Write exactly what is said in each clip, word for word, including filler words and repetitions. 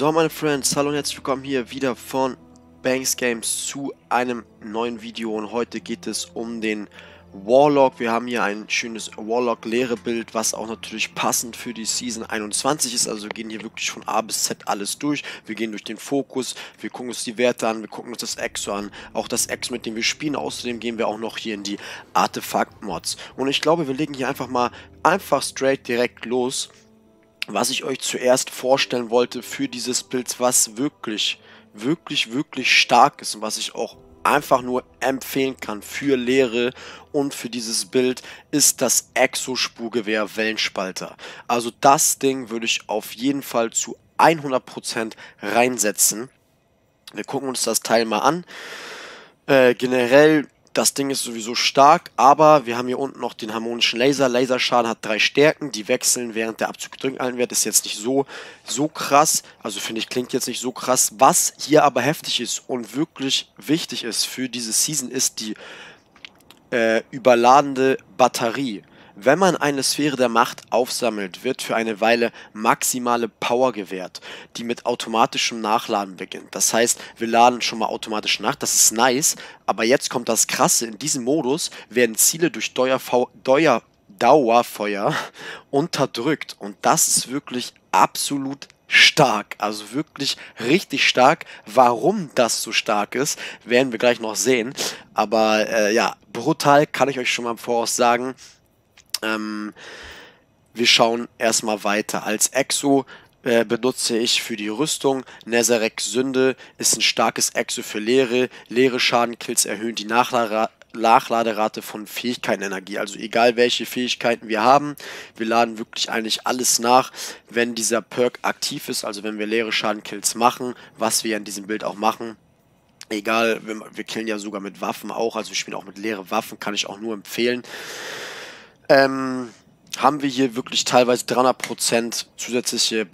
So, meine Friends, hallo und herzlich willkommen hier wieder von Banks Games zu einem neuen Video, und heute geht es um den Warlock. Wir haben hier ein schönes Warlock-Leere-Bild, was auch natürlich passend für die Season einundzwanzig ist. Also wir gehen hier wirklich von A bis Z alles durch. Wir gehen durch den Fokus, wir gucken uns die Werte an, wir gucken uns das Exo an, auch das Exo, mit dem wir spielen. Außerdem gehen wir auch noch hier in die Artefakt-Mods. Und ich glaube, wir legen hier einfach mal einfach straight direkt los. Was ich euch zuerst vorstellen wollte für dieses Bild, was wirklich, wirklich, wirklich stark ist und was ich auch einfach nur empfehlen kann für Leere und für dieses Bild, ist das Exo-Spurgewehr Wellenspalter. Also das Ding würde ich auf jeden Fall zu hundert Prozent reinsetzen. Wir gucken uns das Teil mal an. Äh, generell, das Ding ist sowieso stark, aber wir haben hier unten noch den harmonischen Laser. Laserschaden hat drei Stärken, die wechseln während der Abzug drückt allen Wert. Ist jetzt nicht so, so krass, also finde ich, klingt jetzt nicht so krass. Was hier aber heftig ist und wirklich wichtig ist für diese Season, ist die äh, überladende Batterie. Wenn man eine Sphäre der Macht aufsammelt, wird für eine Weile maximale Power gewährt, die mit automatischem Nachladen beginnt. Das heißt, wir laden schon mal automatisch nach, das ist nice, aber jetzt kommt das Krasse: In diesem Modus werden Ziele durch Dauerfau Dauer Dauerfeuer unterdrückt, und das ist wirklich absolut stark, also wirklich richtig stark. Warum das so stark ist, werden wir gleich noch sehen, aber äh, ja, brutal, kann ich euch schon mal im Voraus sagen. Ähm, wir schauen erstmal weiter. Als Exo äh, benutze ich für die Rüstung Nezarec Sünde, ist ein starkes Exo für Leere. Leere Schadenkills erhöhen die Nachla Nachladerate von Fähigkeitenenergie. Also egal welche Fähigkeiten wir haben, wir laden wirklich eigentlich alles nach, wenn dieser Perk aktiv ist, also wenn wir leere Schadenkills machen, was wir in diesem Bild auch machen. Egal, wir, wir killen ja sogar mit Waffen auch, also wir spielen auch mit leeren Waffen, kann ich auch nur empfehlen. Ähm, haben wir hier wirklich teilweise dreihundert Prozent zusätzliche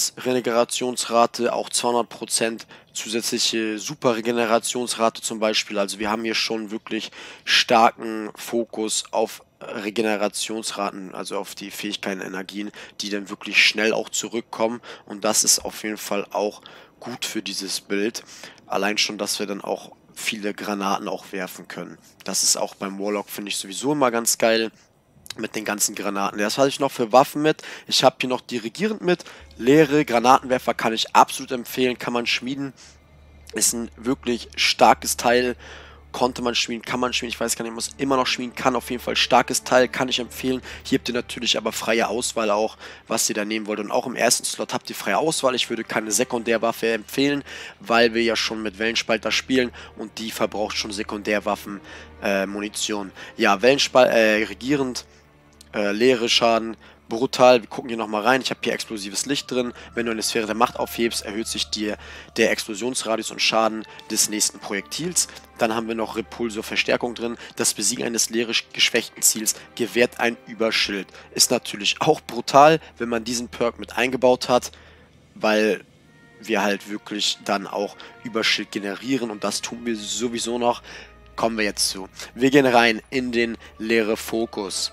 Basis-Regenerationsrate, auch zweihundert Prozent zusätzliche Super-Regenerationsrate zum Beispiel. Also wir haben hier schon wirklich starken Fokus auf Regenerationsraten, also auf die Fähigkeiten, Energien, die dann wirklich schnell auch zurückkommen, und das ist auf jeden Fall auch gut für dieses Bild. Allein schon, dass wir dann auch viele Granaten auch werfen können. Das ist auch beim Warlock, finde ich, sowieso immer ganz geil. Mit den ganzen Granaten. Das hatte ich noch für Waffen mit. Ich habe hier noch dirigierend mit. Leere Granatenwerfer kann ich absolut empfehlen. Kann man schmieden. Ist ein wirklich starkes Teil. Konnte man schmieden, kann man schmieden. Ich weiß gar nicht, muss immer noch schmieden. Kann auf jeden Fall starkes Teil. Kann ich empfehlen. Hier habt ihr natürlich aber freie Auswahl auch, was ihr da nehmen wollt. Und auch im ersten Slot habt ihr freie Auswahl. Ich würde keine Sekundärwaffe empfehlen, weil wir ja schon mit Wellenspalter spielen und die verbraucht schon Sekundärwaffen, äh, Munition. Ja, Wellenspalter, äh, regierend. Äh, leere Schaden, brutal. Wir gucken hier nochmal rein. Ich habe hier explosives Licht drin. Wenn du eine Sphäre der Macht aufhebst, erhöht sich dir der Explosionsradius und Schaden des nächsten Projektils. Dann haben wir noch Repulsor Verstärkung drin. Das Besiegen eines leere geschwächten Ziels gewährt ein Überschild. Ist natürlich auch brutal, wenn man diesen Perk mit eingebaut hat, weil wir halt wirklich dann auch Überschild generieren, und das tun wir sowieso noch. Kommen wir jetzt zu. Wir gehen rein in den leere Fokus.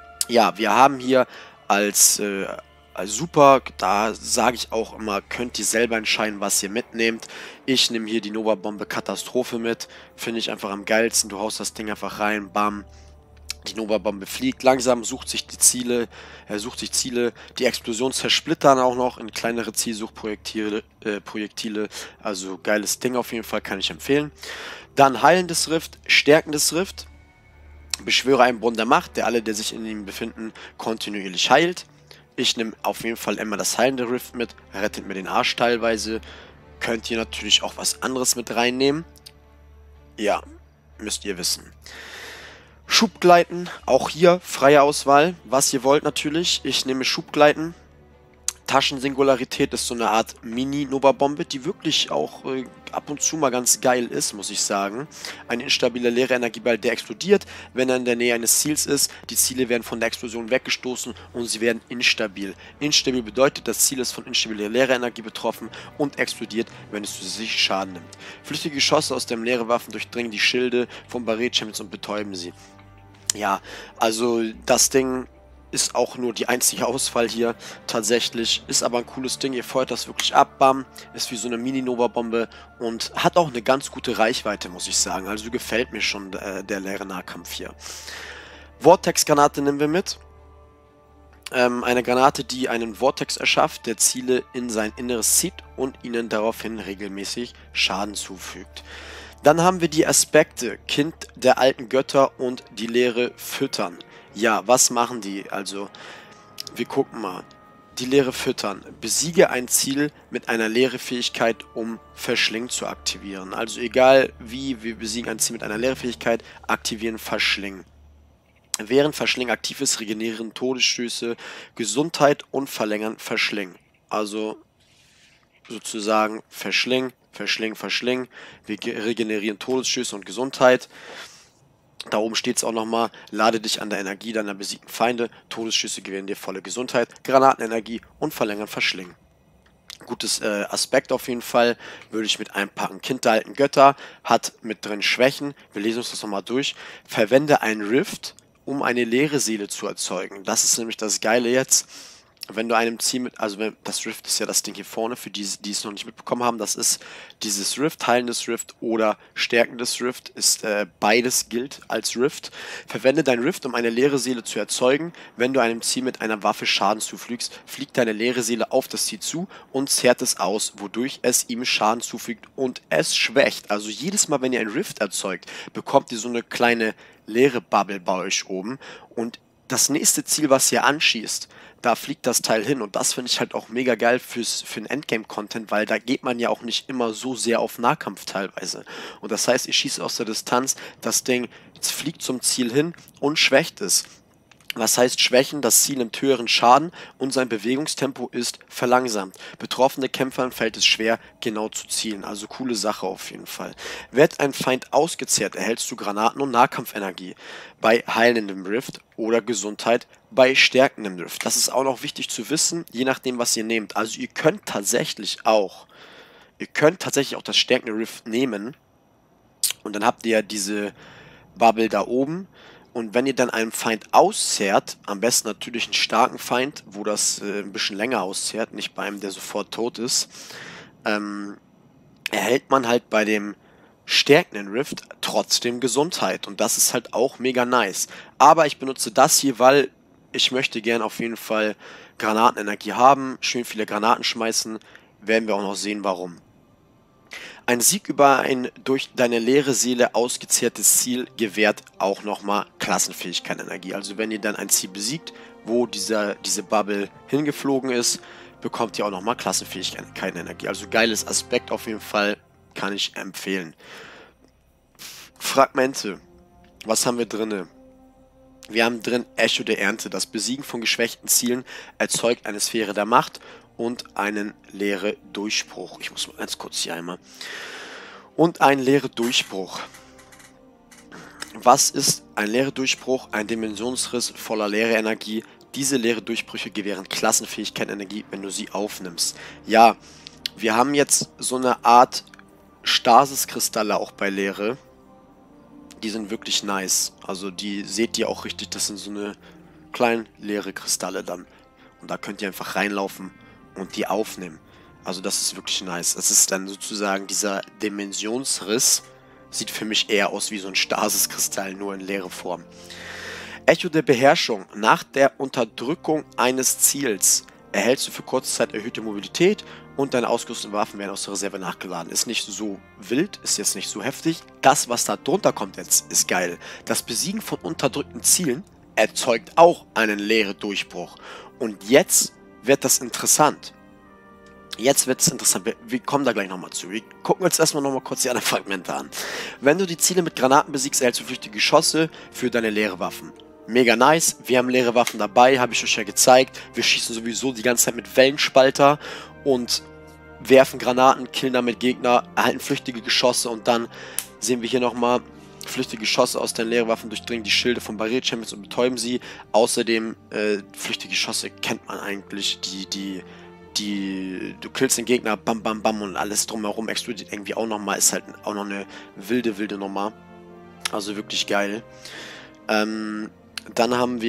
Ja, wir haben hier als, äh, als Super, da sage ich auch immer, könnt ihr selber entscheiden, was ihr mitnehmt. Ich nehme hier die Nova Bombe Katastrophe mit, finde ich einfach am geilsten. Du haust das Ding einfach rein, bam. Die Nova Bombe fliegt langsam, sucht sich die Ziele, er sucht sich Ziele. Die Explosion zersplittern auch noch in kleinere Zielsuchprojektile, äh, Projektile. Also geiles Ding auf jeden Fall, kann ich empfehlen. Dann heilendes Rift, stärkendes Rift. Beschwöre einen Brunnen der Macht, der alle, der sich in ihm befinden, kontinuierlich heilt. Ich nehme auf jeden Fall immer das heilende Rift mit, rettet mir den Arsch teilweise. Könnt ihr natürlich auch was anderes mit reinnehmen. Ja, müsst ihr wissen. Schubgleiten, auch hier freie Auswahl, was ihr wollt natürlich. Ich nehme Schubgleiten. Taschensingularität ist so eine Art Mini-Nova-Bombe, die wirklich auch äh, ab und zu mal ganz geil ist, muss ich sagen. Ein instabiler leerer Energieball, der explodiert, wenn er in der Nähe eines Ziels ist. Die Ziele werden von der Explosion weggestoßen und sie werden instabil. Instabil bedeutet, das Ziel ist von instabiler leerer Energie betroffen und explodiert, wenn es zusätzlich Schaden nimmt. Flüchtige Geschosse aus dem leeren Waffen durchdringen die Schilde von Barret-Champions und betäuben sie. Ja, also das Ding ist auch nur die einzige Auswahl hier tatsächlich. Ist aber ein cooles Ding. Ihr feuert das wirklich ab. Bam. Ist wie so eine Mini-Nova-Bombe. Und hat auch eine ganz gute Reichweite, muss ich sagen. Also gefällt mir schon äh, der leere Nahkampf hier. Vortex-Granate nehmen wir mit. Ähm, eine Granate, die einen Vortex erschafft, der Ziele in sein Inneres zieht und ihnen daraufhin regelmäßig Schaden zufügt. Dann haben wir die Aspekte, Kind der alten Götter und die Leere füttern. Ja, was machen die? Also, wir gucken mal. Die Leere füttern. Besiege ein Ziel mit einer Leere-Fähigkeit, um Verschlingen zu aktivieren. Also egal wie, wir besiegen ein Ziel mit einer Leere-Fähigkeit, aktivieren Verschlingen. Während Verschlingen aktiv ist, regenerieren Todesstöße Gesundheit und verlängern Verschlingen. Also sozusagen Verschlingen, Verschlingen, Verschlingen. Wir regenerieren Todesstöße und Gesundheit. Da oben steht es auch nochmal, lade dich an der Energie deiner besiegten Feinde, Todesschüsse gewähren dir volle Gesundheit, Granatenenergie und verlängern Verschlingen. Gutes äh, Aspekt auf jeden Fall, würde ich mit einpacken. Kind der alten Götter, hat mit drin Schwächen, wir lesen uns das nochmal durch. Verwende einen Rift, um eine leere Seele zu erzeugen. Das ist nämlich das Geile jetzt. Wenn du einem Ziel mit, also wenn, das Rift ist ja das Ding hier vorne, für die, die es noch nicht mitbekommen haben, das ist dieses Rift, heilendes Rift oder stärkendes Rift, ist äh, beides gilt als Rift. Verwende dein Rift, um eine leere Seele zu erzeugen. Wenn du einem Ziel mit einer Waffe Schaden zufügst, fliegt deine leere Seele auf das Ziel zu und zehrt es aus, wodurch es ihm Schaden zufügt und es schwächt. Also jedes Mal, wenn ihr ein Rift erzeugt, bekommt ihr so eine kleine leere Bubble bei euch oben und das nächste Ziel, was ihr anschießt, da fliegt das Teil hin und das finde ich halt auch mega geil fürs, für den Endgame-Content, weil da geht man ja auch nicht immer so sehr auf Nahkampf teilweise. Und das heißt, ich schieße aus der Distanz, das Ding fliegt zum Ziel hin und schwächt es. Was heißt schwächen? Das Ziel nimmt höheren Schaden und sein Bewegungstempo ist verlangsamt. Betroffene Kämpfern fällt es schwer, genau zu zielen. Also coole Sache auf jeden Fall. Wird ein Feind ausgezehrt, erhältst du Granaten- und Nahkampfenergie. Bei heilendem Rift oder Gesundheit bei stärkendem Rift. Das ist auch noch wichtig zu wissen, je nachdem, was ihr nehmt. Also ihr könnt tatsächlich auch, ihr könnt tatsächlich auch das stärkende Rift nehmen. Und dann habt ihr ja diese Bubble da oben. Und wenn ihr dann einen Feind auszehrt, am besten natürlich einen starken Feind, wo das äh, ein bisschen länger auszehrt, nicht bei einem, der sofort tot ist, ähm, erhält man halt bei dem stärkenden Rift trotzdem Gesundheit. Und das ist halt auch mega nice. Aber ich benutze das hier, weil ich möchte gern auf jeden Fall Granatenenergie haben, schön viele Granaten schmeißen, werden wir auch noch sehen, warum. Ein Sieg über ein durch deine leere Seele ausgezehrtes Ziel gewährt auch nochmal Klassenfähigkeit-Energie. Also wenn ihr dann ein Ziel besiegt, wo dieser, diese Bubble hingeflogen ist, bekommt ihr auch nochmal Klassenfähigkeit-Energie. Also geiles Aspekt auf jeden Fall, kann ich empfehlen. Fragmente. Was haben wir drin? Wir haben drin Echo der Ernte. Das Besiegen von geschwächten Zielen erzeugt eine Sphäre der Macht und einen leere Durchbruch. Ich muss mal ganz kurz hier einmal. Und ein leere Durchbruch. Was ist ein leere Durchbruch? Ein Dimensionsriss voller leere Energie. Diese leere Durchbrüche gewähren Klassenfähigkeit Energie, wenn du sie aufnimmst. Ja, wir haben jetzt so eine Art Stasiskristalle auch bei Leere. Die sind wirklich nice. Also die seht ihr auch richtig, das sind so eine kleinen leere Kristalle dann. Und da könnt ihr einfach reinlaufen und die aufnehmen. Also das ist wirklich nice. Das ist dann sozusagen dieser Dimensionsriss. Sieht für mich eher aus wie so ein Stasiskristall, nur in leere Form. Echo der Beherrschung. Nach der Unterdrückung eines Ziels erhältst du für kurze Zeit erhöhte Mobilität und deine ausgerüsteten Waffen werden aus der Reserve nachgeladen. Ist nicht so wild, ist jetzt nicht so heftig. Das, was da drunter kommt jetzt, ist geil. Das Besiegen von unterdrückten Zielen erzeugt auch einen leeren Durchbruch. Und jetzt wird das interessant. Jetzt wird es interessant. Wir, wir kommen da gleich nochmal zu. Wir gucken uns erstmal nochmal kurz die anderen Fragmente an. Wenn du die Ziele mit Granaten besiegst, erhältst du flüchtige Geschosse für deine leere Waffen. Mega nice. Wir haben leere Waffen dabei, habe ich euch ja gezeigt. Wir schießen sowieso die ganze Zeit mit Wellenspalter und werfen Granaten, killen damit Gegner, erhalten flüchtige Geschosse und dann sehen wir hier nochmal flüchtige Geschosse aus den leeren Waffen durchdringen die Schilde von Barrier-Champions und betäuben sie. Außerdem, äh, flüchtige Geschosse kennt man eigentlich, die, die, die, du killst den Gegner, bam, bam, bam und alles drumherum explodiert irgendwie auch nochmal, ist halt auch noch eine wilde, wilde Nummer. Also wirklich geil. Ähm, dann haben wir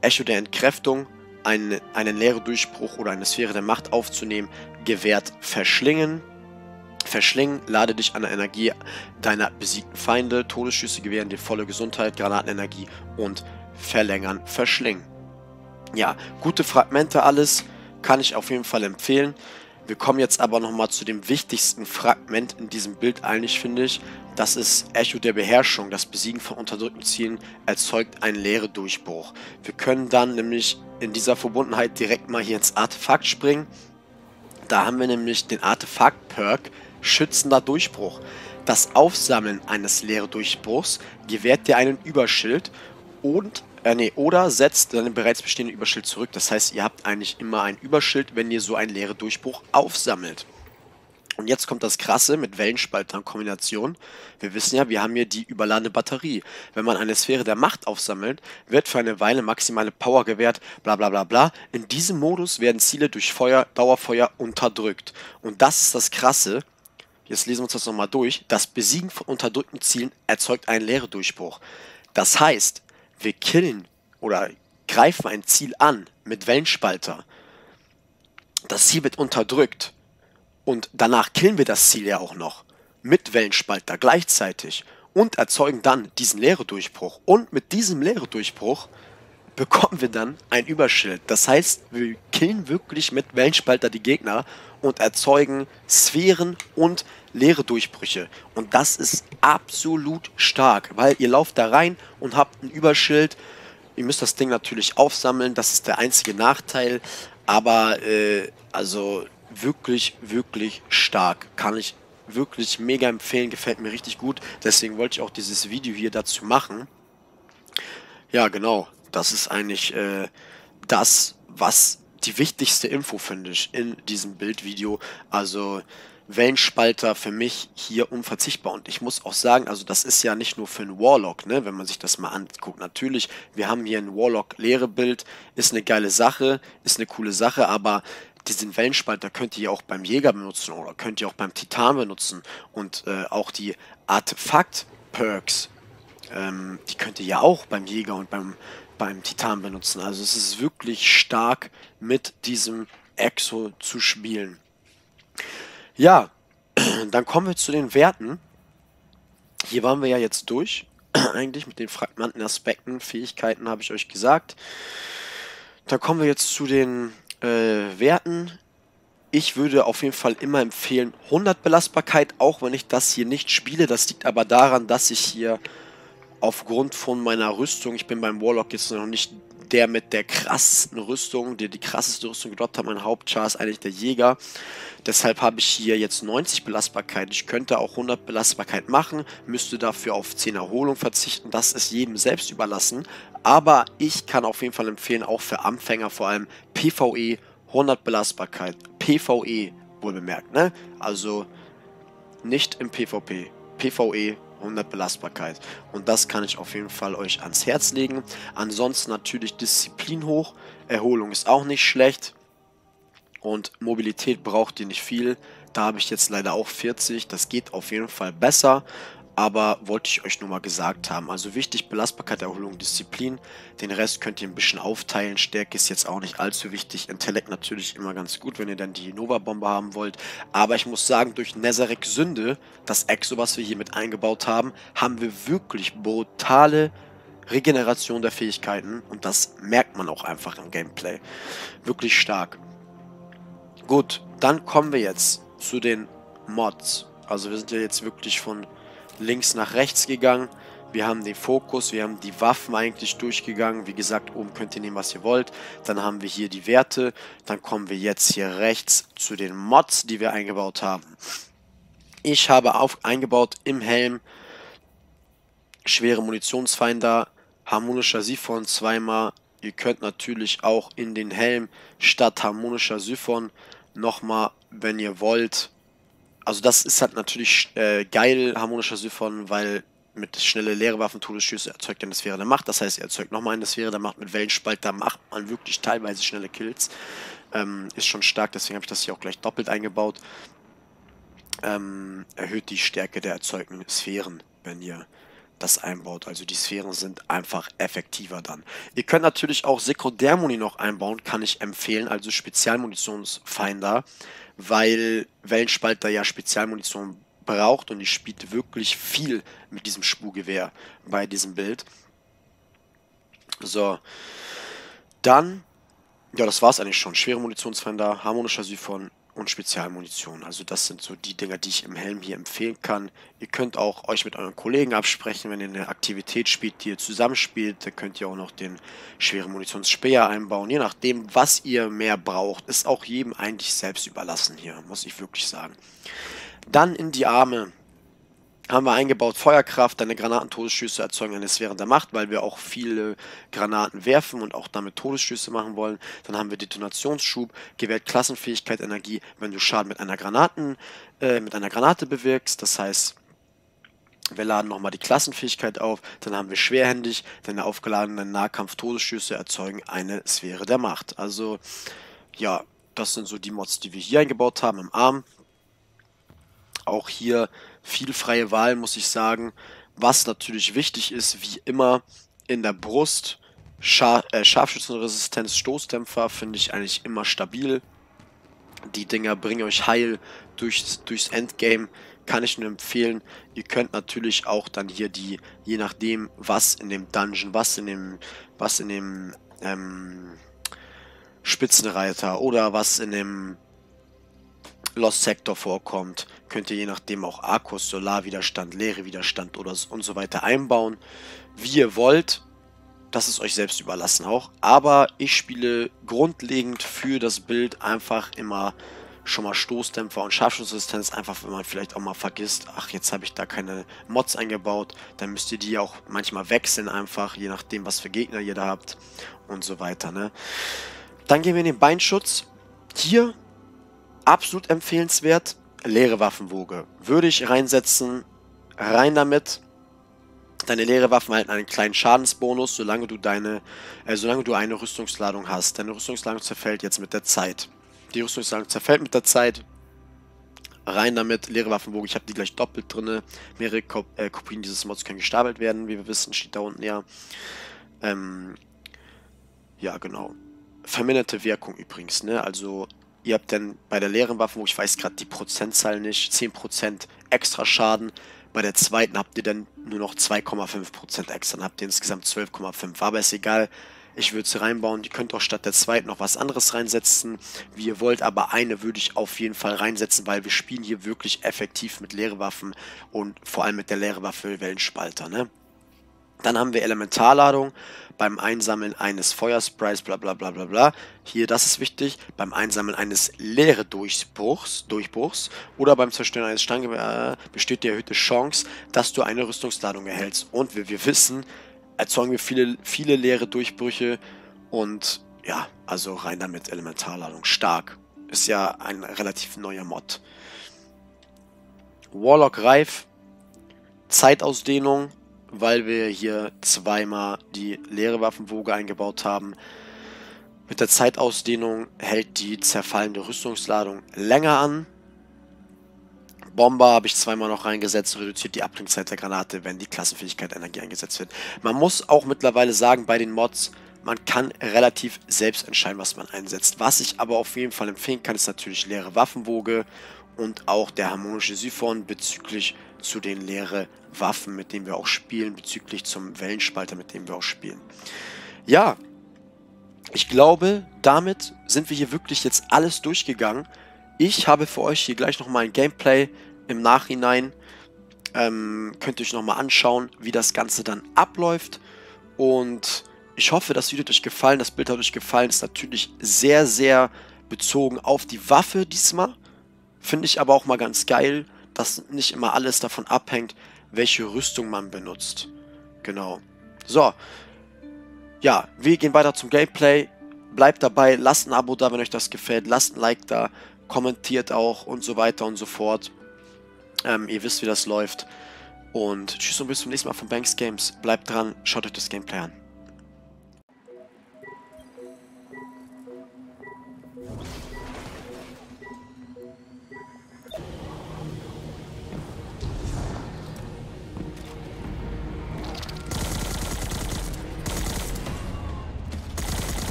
Echo der Entkräftung, einen, einen leeren Durchbruch oder eine Sphäre der Macht aufzunehmen, gewährt Verschlingen. Verschlingen, lade dich an der Energie deiner besiegten Feinde, Todesschüsse gewähren dir volle Gesundheit, Granatenenergie und verlängern Verschlingen. Ja, gute Fragmente alles, kann ich auf jeden Fall empfehlen. Wir kommen jetzt aber nochmal zu dem wichtigsten Fragment in diesem Bild eigentlich, finde ich. Das ist Echo der Beherrschung. Das Besiegen von unterdrückten Zielen erzeugt einen leeren Durchbruch. Wir können dann nämlich in dieser Verbundenheit direkt mal hier ins Artefakt springen. Da haben wir nämlich den Artefakt-Perk Schützender Durchbruch. Das Aufsammeln eines leeren Durchbruchs gewährt dir einen Überschild und Äh, nee, oder setzt deinen bereits bestehenden Überschild zurück. Das heißt, ihr habt eigentlich immer ein Überschild, wenn ihr so einen leeren Durchbruch aufsammelt. Und jetzt kommt das Krasse mit Wellenspalter-Kombination. Wir wissen ja, wir haben hier die überladene Batterie. Wenn man eine Sphäre der Macht aufsammelt, wird für eine Weile maximale Power gewährt, bla bla bla bla. In diesem Modus werden Ziele durch Feuer, Dauerfeuer unterdrückt. Und das ist das Krasse. Jetzt lesen wir uns das nochmal durch. Das Besiegen von unterdrückten Zielen erzeugt einen leeren Durchbruch. Das heißt, wir killen oder greifen ein Ziel an mit Wellenspalter. Das Ziel wird unterdrückt. Und danach killen wir das Ziel ja auch noch. Mit Wellenspalter gleichzeitig. Und erzeugen dann diesen leeren Durchbruch. Und mit diesem leeren Durchbruch bekommen wir dann ein Überschild. Das heißt, wir killen wirklich mit Wellenspalter die Gegner und erzeugen Sphären und leere Durchbrüche. Und das ist absolut stark, weil ihr lauft da rein und habt ein Überschild. Ihr müsst das Ding natürlich aufsammeln, das ist der einzige Nachteil. Aber äh, also wirklich, wirklich stark. Kann ich wirklich mega empfehlen, gefällt mir richtig gut. Deswegen wollte ich auch dieses Video hier dazu machen. Ja, genau. Das ist eigentlich äh, das, was die wichtigste Info, finde ich, in diesem Bildvideo. Also Wellenspalter für mich hier unverzichtbar. Und ich muss auch sagen, also das ist ja nicht nur für einen Warlock, ne, wenn man sich das mal anguckt. Natürlich, wir haben hier ein Warlock-Leere-Bild, ist eine geile Sache, ist eine coole Sache, aber diesen Wellenspalter könnt ihr auch beim Jäger benutzen oder könnt ihr auch beim Titan benutzen. Und äh, auch die Artefakt-Perks, ähm, die könnt ihr ja auch beim Jäger und beim beim Titan benutzen. Also es ist wirklich stark, mit diesem Exo zu spielen. Ja, dann kommen wir zu den Werten. Hier waren wir ja jetzt durch. Eigentlich mit den Fragmenten, Aspekten, Fähigkeiten habe ich euch gesagt. Dann kommen wir jetzt zu den äh, Werten. Ich würde auf jeden Fall immer empfehlen hundert Belastbarkeit, auch wenn ich das hier nicht spiele. Das liegt aber daran, dass ich hier aufgrund von meiner Rüstung, ich bin beim Warlock jetzt noch nicht der mit der krassesten Rüstung, der die krasseste Rüstung gedroppt hat. Mein Hauptchar ist eigentlich der Jäger. Deshalb habe ich hier jetzt neunzig Belastbarkeit. Ich könnte auch hundert Belastbarkeit machen, müsste dafür auf zehn Erholung verzichten. Das ist jedem selbst überlassen. Aber ich kann auf jeden Fall empfehlen, auch für Anfänger vor allem PvE hundert Belastbarkeit. PvE wohl bemerkt, ne? Also nicht im PvP. PvE hundert Belastbarkeit. Und das kann ich auf jeden Fall euch ans Herz legen. Ansonsten natürlich Disziplin hoch. Erholung ist auch nicht schlecht. Und Mobilität braucht ihr nicht viel. Da habe ich jetzt leider auch vierzig. Das geht auf jeden Fall besser. Aber wollte ich euch nur mal gesagt haben. Also wichtig, Belastbarkeit, Erholung, Disziplin. Den Rest könnt ihr ein bisschen aufteilen. Stärke ist jetzt auch nicht allzu wichtig. Intellekt natürlich immer ganz gut, wenn ihr dann die Nova-Bombe haben wollt. Aber ich muss sagen, durch Nezarec Sünde, das Exo, was wir hier mit eingebaut haben, haben wir wirklich brutale Regeneration der Fähigkeiten. Und das merkt man auch einfach im Gameplay. Wirklich stark. Gut, dann kommen wir jetzt zu den Mods. Also wir sind ja jetzt wirklich von links nach rechts gegangen. Wir haben den Fokus, wir haben die Waffen eigentlich durchgegangen. Wie gesagt, oben könnt ihr nehmen, was ihr wollt. Dann haben wir hier die Werte. Dann kommen wir jetzt hier rechts zu den Mods, die wir eingebaut haben. Ich habe auf, eingebaut im Helm schwere Munitionsfinder, harmonischer Siphon zweimal. Ihr könnt natürlich auch in den Helm statt harmonischer Siphon nochmal, wenn ihr wollt. Also das ist halt natürlich äh, geil, harmonischer Siphon, weil mit schnelle leere Waffen, Todesschüsse erzeugt eine Sphäre der Macht. Das heißt, er erzeugt nochmal eine Sphäre der Macht mit Wellenspalter. Macht man wirklich teilweise schnelle Kills. Ähm, ist schon stark, deswegen habe ich das hier auch gleich doppelt eingebaut. Ähm, erhöht die Stärke der erzeugten Sphären, wenn ihr das einbaut. Also die Sphären sind einfach effektiver dann. Ihr könnt natürlich auch Sekundärmuni noch einbauen, kann ich empfehlen, also Spezialmunitionsfinder, weil Wellenspalter ja Spezialmunition braucht und die spielt wirklich viel mit diesem Spurgewehr bei diesem Bild. So, dann, ja, das war es eigentlich schon. Schwere Munitionsfinder, harmonischer Siphon und Spezialmunition. Also das sind so die Dinger, die ich im Helm hier empfehlen kann. Ihr könnt auch euch mit euren Kollegen absprechen, wenn ihr eine Aktivität spielt, die ihr zusammenspielt. Da könnt ihr auch noch den schwere Munitionsspeer einbauen. Je nachdem, was ihr mehr braucht, ist auch jedem eigentlich selbst überlassen hier, muss ich wirklich sagen. Dann in die Arme haben wir eingebaut Feuerkraft, deine Granaten-Todesschüsse erzeugen eine Sphäre der Macht, weil wir auch viele Granaten werfen und auch damit Todesschüsse machen wollen. Dann haben wir Detonationsschub, gewährt Klassenfähigkeit Energie, wenn du Schaden mit einer Granaten, äh, mit einer Granate bewirkst. Das heißt, wir laden nochmal die Klassenfähigkeit auf. Dann haben wir schwerhändig, deine aufgeladenen Nahkampf-Todesschüsse erzeugen eine Sphäre der Macht. Also, ja, das sind so die Mods, die wir hier eingebaut haben im Arm. Auch hier viel freie Wahl, muss ich sagen. Was natürlich wichtig ist, wie immer in der Brust, Schar äh, Scharfschützenresistenz, Stoßdämpfer finde ich eigentlich immer stabil. Die Dinger bringen euch Heil durchs, durchs Endgame, kann ich nur empfehlen. Ihr könnt natürlich auch dann hier die, je nachdem, was in dem Dungeon, was in dem, was in dem ähm, Spitzenreiter oder was in dem Lost Sector vorkommt, könnt ihr je nachdem auch Akkus, Solarwiderstand, Leerewiderstand oder so und so weiter einbauen, wie ihr wollt. Das ist euch selbst überlassen auch. Aber ich spiele grundlegend für das Bild einfach immer schon mal Stoßdämpfer und Scharfschussresistenz, einfach wenn man vielleicht auch mal vergisst, ach, jetzt habe ich da keine Mods eingebaut, dann müsst ihr die auch manchmal wechseln einfach, je nachdem, was für Gegner ihr da habt und so weiter, ne? Dann gehen wir in den Beinschutz. Hier absolut empfehlenswert, leere Waffenwoge. Würde ich reinsetzen, rein damit. Deine leere Waffen halten einen kleinen Schadensbonus, solange du deine, äh, solange du eine Rüstungsladung hast. Deine Rüstungsladung zerfällt jetzt mit der Zeit. Die Rüstungsladung zerfällt mit der Zeit. Rein damit, leere Waffenwoge. Ich habe die gleich doppelt drin. Mehrere Kop äh, Kopien dieses Mods können gestapelt werden, wie wir wissen, steht da unten ja. Ähm, ja, genau. Verminderte Wirkung übrigens, ne? Also ihr habt dann bei der leeren Waffenwoge, ich weiß gerade die Prozentzahl nicht, zehn Prozent extra Schaden. Bei der zweiten habt ihr dann nur noch zwei Komma fünf Prozent extra. Dann habt ihr insgesamt zwölf Komma fünf. Aber ist egal, ich würde sie reinbauen. Ihr könnt auch statt der zweiten noch was anderes reinsetzen, wie ihr wollt. Aber eine würde ich auf jeden Fall reinsetzen, weil wir spielen hier wirklich effektiv mit leeren Waffen und vor allem mit der leeren Waffe Wellenspalter, ne? Dann haben wir Elementarladung beim Einsammeln eines Feuersprays, bla bla bla bla bla. Hier, das ist wichtig, beim Einsammeln eines leeren Durchbruchs, Durchbruchs oder beim Zerstören eines Stangengewehr äh, besteht die erhöhte Chance, dass du eine Rüstungsladung erhältst. Und wie wir wissen, erzeugen wir viele, viele leere Durchbrüche und ja, also rein damit Elementarladung. Stark. Ist ja ein relativ neuer Mod. Warlock Reif, Zeitausdehnung, weil wir hier zweimal die leere Waffenwoge eingebaut haben. Mit der Zeitausdehnung hält die zerfallende Rüstungsladung länger an. Bomber habe ich zweimal noch reingesetzt, reduziert die Abklingzeit der Granate, wenn die Klassenfähigkeit Energie eingesetzt wird. Man muss auch mittlerweile sagen, bei den Mods, man kann relativ selbst entscheiden, was man einsetzt. Was ich aber auf jeden Fall empfehlen kann, ist natürlich leere Waffenwoge und auch der harmonische Siphon bezüglich zu den leeren Waffen, mit denen wir auch spielen, bezüglich zum Wellenspalter, mit dem wir auch spielen. Ja, ich glaube, damit sind wir hier wirklich jetzt alles durchgegangen. Ich habe für euch hier gleich nochmal ein Gameplay im Nachhinein. Ähm, könnt ihr euch nochmal anschauen, wie das Ganze dann abläuft. Und ich hoffe, das Video hat euch gefallen. Das Bild hat euch gefallen. Ist natürlich sehr, sehr bezogen auf die Waffe diesmal. Finde ich aber auch mal ganz geil, dass nicht immer alles davon abhängt, welche Rüstung man benutzt. Genau. So. Ja, wir gehen weiter zum Gameplay. Bleibt dabei, lasst ein Abo da, wenn euch das gefällt. Lasst ein Like da, kommentiert auch und so weiter und so fort. Ähm, ihr wisst, wie das läuft. Und tschüss und bis zum nächsten Mal von Banks Games. Bleibt dran, schaut euch das Gameplay an.